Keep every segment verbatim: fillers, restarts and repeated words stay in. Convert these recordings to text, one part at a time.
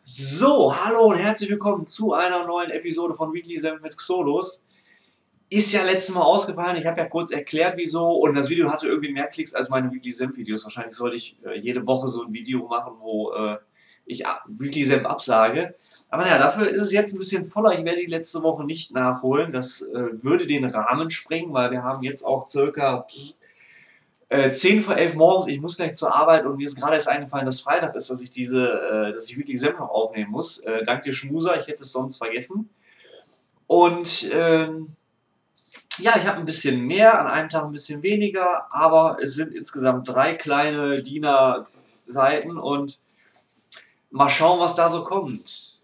So, hallo und herzlich willkommen zu einer neuen Episode von Weekly Senf mit Xolos. Ist ja letztes Mal ausgefallen, ich habe ja kurz erklärt wieso und das Video hatte irgendwie mehr Klicks als meine Weekly Senf Videos. Wahrscheinlich sollte ich äh, jede Woche so ein Video machen, wo äh, ich ab Weekly Senf absage. Aber naja, dafür ist es jetzt ein bisschen voller. Ich werde die letzte Woche nicht nachholen. Das äh, würde den Rahmen sprengen, weil wir haben jetzt auch circa Äh, zehn vor elf morgens, ich muss gleich zur Arbeit und mir ist gerade erst eingefallen, dass Freitag ist, dass ich diese, äh, dass ich Weekly Senf noch aufnehmen muss. Äh, dank dir Schmuser, ich hätte es sonst vergessen. Und ähm, ja, ich habe ein bisschen mehr, an einem Tag ein bisschen weniger, aber es sind insgesamt drei kleine D I N A-Seiten und mal schauen, was da so kommt.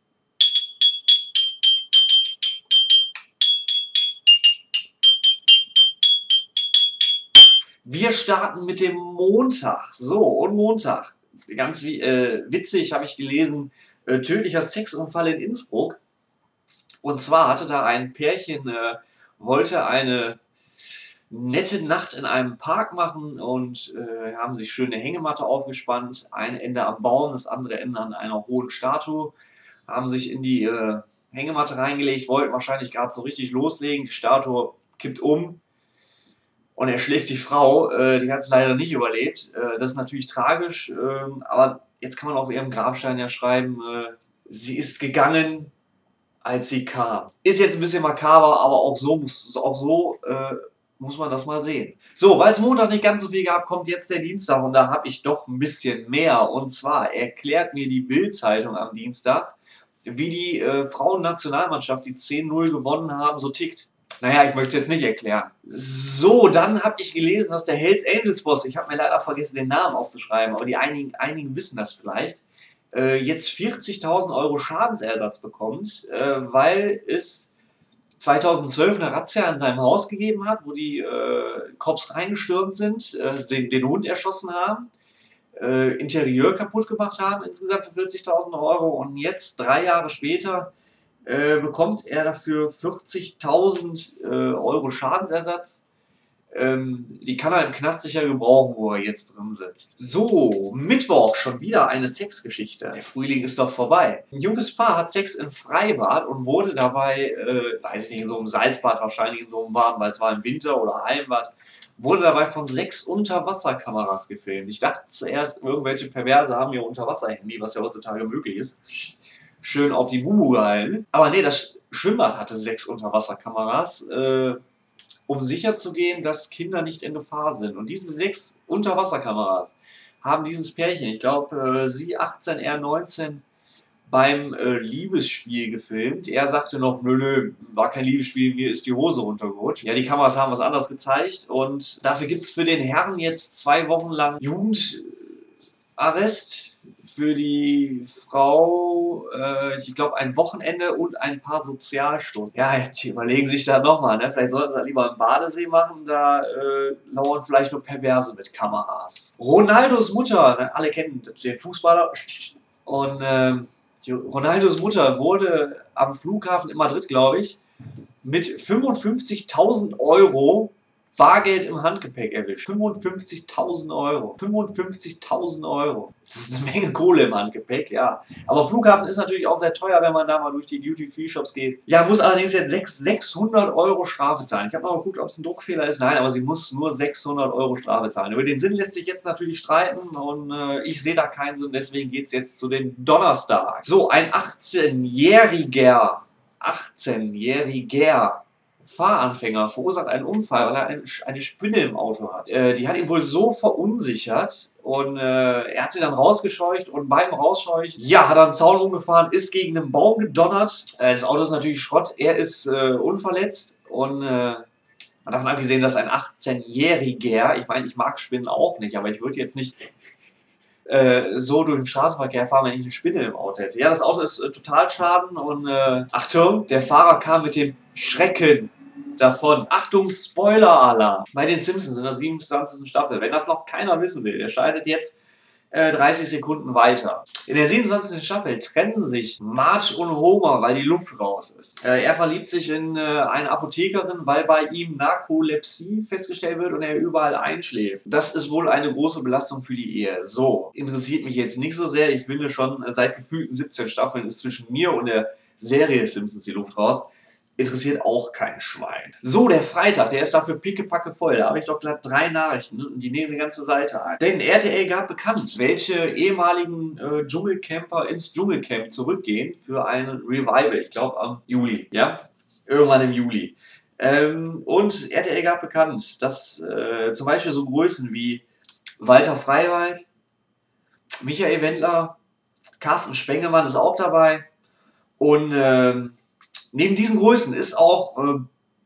Wir starten mit dem Montag. So, und Montag. Ganz wie, äh, witzig habe ich gelesen, äh, tödlicher Sexunfall in Innsbruck. Und zwar hatte da ein Pärchen, äh, wollte eine nette Nacht in einem Park machen und äh, haben sich schöne Hängematte aufgespannt. Ein Ende am Baum, das andere Ende an einer hohen Statue. Haben sich in die äh, Hängematte reingelegt, wollten wahrscheinlich gerade so richtig loslegen. Die Statue kippt um. Und er schlägt die Frau, äh, die hat es leider nicht überlebt. Äh, das ist natürlich tragisch, äh, aber jetzt kann man auf ihrem Grabstein ja schreiben, äh, sie ist gegangen, als sie kam. Ist jetzt ein bisschen makaber, aber auch so muss, auch so, äh, muss man das mal sehen. So, weil es Montag nicht ganz so viel gab, kommt jetzt der Dienstag und da habe ich doch ein bisschen mehr. Und zwar erklärt mir die Bild-Zeitung am Dienstag, wie die äh, Frauennationalmannschaft, die zehn null gewonnen haben, so tickt. Naja, ich möchte es jetzt nicht erklären. So, dann habe ich gelesen, dass der Hells Angels Boss, ich habe mir leider vergessen, den Namen aufzuschreiben, aber die einigen, einigen wissen das vielleicht, äh, jetzt vierzigtausend Euro Schadensersatz bekommt, äh, weil es zweitausendzwölf eine Razzia in seinem Haus gegeben hat, wo die äh, Cops reingestürmt sind, äh, den, den Hund erschossen haben, äh, Interieur kaputt gemacht haben, insgesamt für vierzigtausend Euro und jetzt, drei Jahre später, Äh, bekommt er dafür vierzigtausend äh, Euro Schadensersatz. Ähm, die kann er im Knast sicher gebrauchen, wo er jetzt drin sitzt. So, Mittwoch schon wieder eine Sexgeschichte. Der Frühling ist doch vorbei. Ein junges Paar hat Sex im Freibad und wurde dabei, äh, weiß ich nicht, in so einem Salzbad, wahrscheinlich in so einem warmen, weil es war im Winter oder Heimbad, wurde dabei von sechs Unterwasserkameras gefilmt. Ich dachte zuerst, irgendwelche Perverse haben ihr Unterwasserhandy, was ja heutzutage möglich ist, schön auf die Mumu gehalten. Aber nee, das Schwimmbad hatte sechs Unterwasserkameras, äh, um sicherzugehen, dass Kinder nicht in Gefahr sind. Und diese sechs Unterwasserkameras haben dieses Pärchen, ich glaube, äh, sie achtzehn, er neunzehn, beim äh, Liebesspiel gefilmt. Er sagte noch, nö, nö, war kein Liebesspiel, mir ist die Hose runtergerutscht. Ja, die Kameras haben was anderes gezeigt und dafür gibt es für den Herrn jetzt zwei Wochen lang Jugendarrest. Für die Frau, äh, ich glaube, ein Wochenende und ein paar Sozialstunden. Ja, die überlegen sich da nochmal, ne? Vielleicht sollten sie das lieber im Badesee machen, da äh, lauern vielleicht nur Perverse mit Kameras. Ronaldos Mutter, ne? Alle kennen den Fußballer. Und äh, Ronaldos Mutter wurde am Flughafen in Madrid, glaube ich, mit fünfundfünfzigtausend Euro Bargeld im Handgepäck erwischt. fünfundfünfzigtausend Euro. fünfundfünfzigtausend Euro. Das ist eine Menge Kohle im Handgepäck, ja. Aber Flughafen ist natürlich auch sehr teuer, wenn man da mal durch die Duty-Free-Shops geht. Ja, muss allerdings jetzt sechshundert Euro Strafe zahlen. Ich habe mal geguckt, ob es ein Druckfehler ist. Nein, aber sie muss nur sechshundert Euro Strafe zahlen. Über den Sinn lässt sich jetzt natürlich streiten und äh, ich sehe da keinen Sinn. Deswegen geht es jetzt zu den Donnerstag. So, ein achtzehnjähriger, achtzehnjähriger Fahranfänger verursacht einen Unfall, weil er eine, eine Spinne im Auto hat. Äh, die hat ihn wohl so verunsichert und äh, er hat sie dann rausgescheucht und beim Rausscheuchen, ja, hat er einen Zaun umgefahren, ist gegen einen Baum gedonnert. Äh, das Auto ist natürlich Schrott, er ist äh, unverletzt und äh, man davon abgesehen, dass ein achtzehnjähriger, ich meine, ich mag Spinnen auch nicht, aber ich würde jetzt nicht äh, so durch den Straßenverkehr fahren, wenn ich eine Spinne im Auto hätte. Ja, das Auto ist äh, Totalschaden und äh, Achtung, der Fahrer kam mit dem Schrecken davon. Achtung, Spoiler-Alarm. Bei den Simpsons in der siebenundzwanzigsten Staffel. Wenn das noch keiner wissen will, der schaltet jetzt äh, dreißig Sekunden weiter. In der siebenundzwanzigsten Staffel trennen sich Marge und Homer, weil die Luft raus ist. Äh, er verliebt sich in äh, eine Apothekerin, weil bei ihm Narkolepsie festgestellt wird und er überall einschläft. Das ist wohl eine große Belastung für die Ehe. So, interessiert mich jetzt nicht so sehr. Ich finde schon, seit gefühlten siebzehn Staffeln ist zwischen mir und der Serie Simpsons die Luft raus. Interessiert auch kein Schwein. So, der Freitag, der ist dafür pickepacke voll. Da habe ich doch glatt drei Nachrichten und die nehmen die ganze Seite ein. Denn R T L gab bekannt, welche ehemaligen äh, Dschungelcamper ins Dschungelcamp zurückgehen für ein Revival. Ich glaube am Juli. Ja? Irgendwann im Juli. Ähm, und R T L gab bekannt, dass äh, zum Beispiel so Größen wie Walter Freiwald, Michael Wendler, Carsten Spengemann ist auch dabei. Und ähm, neben diesen Größen ist auch äh,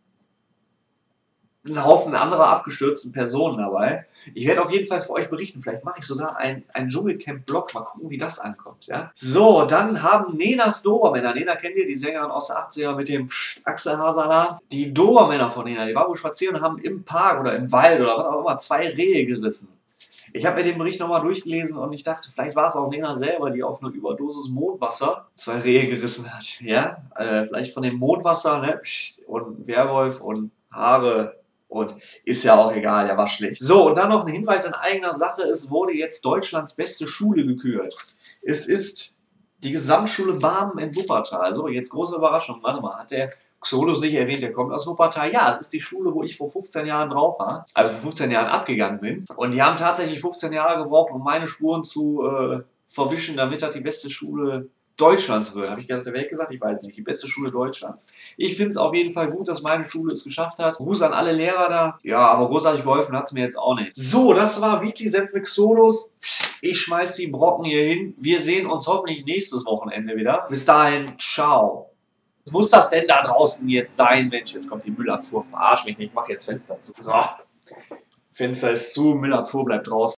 ein Haufen anderer abgestürzten Personen dabei. Ich werde auf jeden Fall für euch berichten. Vielleicht mache ich sogar einen Dschungelcamp-Blog. Mal gucken, wie das ankommt. Ja? So, dann haben Nenas Dobermänner. Nena kennt ihr, die Sängerin aus den achtziger mit dem Achselhaarsalat. Die Dobermänner von Nena, die waren wohl spazieren und haben im Park oder im Wald oder was auch immer zwei Rehe gerissen. Ich habe mir den Bericht nochmal durchgelesen und ich dachte, vielleicht war es auch Nena selber, die auf eine Überdosis Mondwasser zwei Rehe gerissen hat. Ja, äh, vielleicht von dem Mondwasser, ne? Und Werwolf und Haare und ist ja auch egal, der war schlecht. So, und dann noch ein Hinweis in eigener Sache. Es wurde jetzt Deutschlands beste Schule gekürt. Es ist die Gesamtschule Barmen in Wuppertal. So, jetzt große Überraschung. Warte mal, hat der Xolus nicht erwähnt, der kommt aus Wuppertal. Ja, es ist die Schule, wo ich vor fünfzehn Jahren drauf war. Also vor fünfzehn Jahren abgegangen bin. Und die haben tatsächlich fünfzehn Jahre gebraucht, um meine Spuren zu äh, verwischen, damit das die beste Schule Deutschlands wird. Habe ich gerade der Welt gesagt? Ich weiß nicht. Die beste Schule Deutschlands. Ich finde es auf jeden Fall gut, dass meine Schule es geschafft hat. Gruß an alle Lehrer da. Ja, aber großartig geholfen hat es mir jetzt auch nicht. So, das war Weekly Senf mit Xolus. Ich schmeiß die Brocken hier hin. Wir sehen uns hoffentlich nächstes Wochenende wieder. Bis dahin, ciao. Was muss das denn da draußen jetzt sein? Mensch, jetzt kommt die Müllabfuhr. Verarsch mich nicht. Ich mache jetzt Fenster zu. So. Fenster ist zu, Müllabfuhr bleibt draußen.